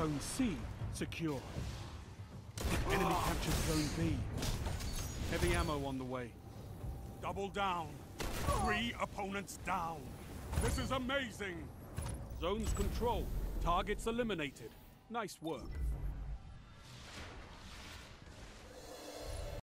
Zone C secure. Enemy captured Zone B. Heavy ammo on the way. Double down. 3 opponents down. This is amazing. Zones controlled. Targets eliminated. Nice work.